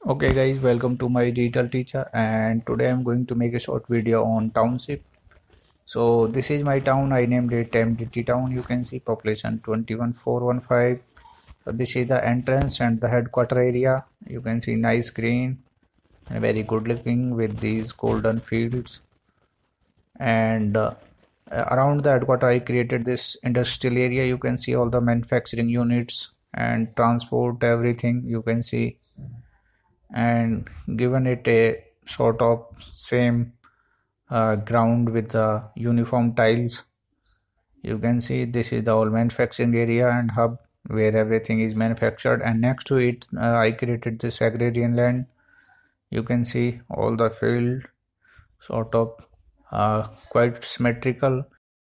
Okay guys, welcome to my digital teacher, and today I'm going to make a short video on township. So this is my town. I named it MDT Town. You can see population 21,415. So this is the entrance and the headquarter area. You can see nice green and very good looking with these golden fields. And around the headquarter I created this industrial area. You can see all the manufacturing units and transport, everything you can see, and given it a sort of same ground with the uniform tiles. You can see this is the whole manufacturing area and hub where everything is manufactured, and next to it I created this agrarian land. You can see all the field sort of quite symmetrical,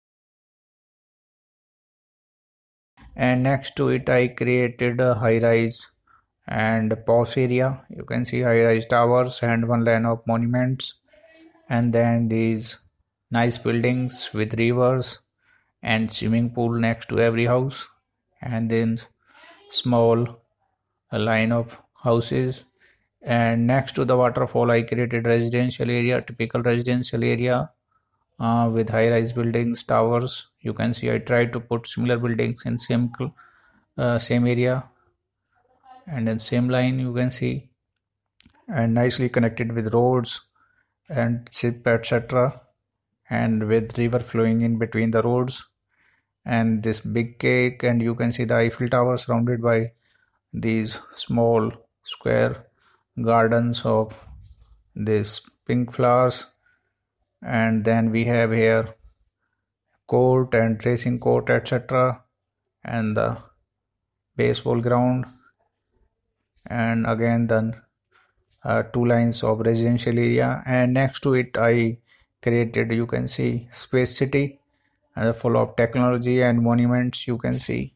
and next to it I created a high rise and posh area. You can see high rise towers and one line of monuments, and then these nice buildings with rivers and swimming pool next to every house, and then small line of houses, and next to the waterfall I created residential area, typical residential area with high-rise buildings, towers. You can see I tried to put similar buildings in same area and then same line, you can see, and nicely connected with roads and ship, etc., and with river flowing in between the roads, and this big cake, and you can see the Eiffel Tower surrounded by these small square gardens of these pink flowers. And then we have here court and racing court, etc., and the baseball ground, and again then two lines of residential area, and next to it I created, you can see, space city and full of technology and monuments, you can see.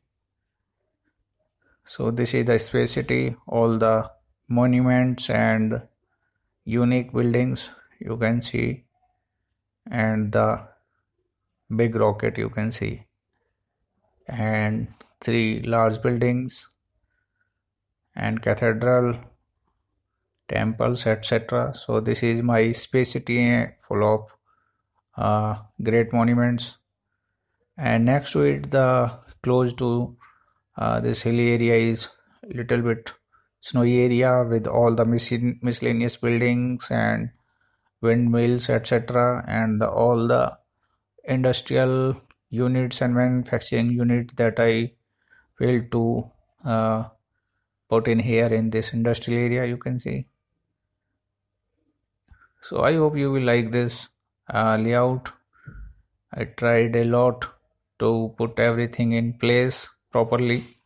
So this is the space city, all the monuments and unique buildings you can see, and the big rocket you can see, and three large buildings and cathedral, temples, etc. So this is my space city full of great monuments, and next to it, the close to this hilly area is little bit snowy area with all the miscellaneous buildings and windmills, etc., and all the industrial units and manufacturing units that I failed to put in here in this industrial area, you can see. So I hope you will like this layout. I tried a lot to put everything in place properly,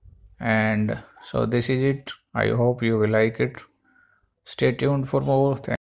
and so this is it. I hope you will like it. Stay tuned for more.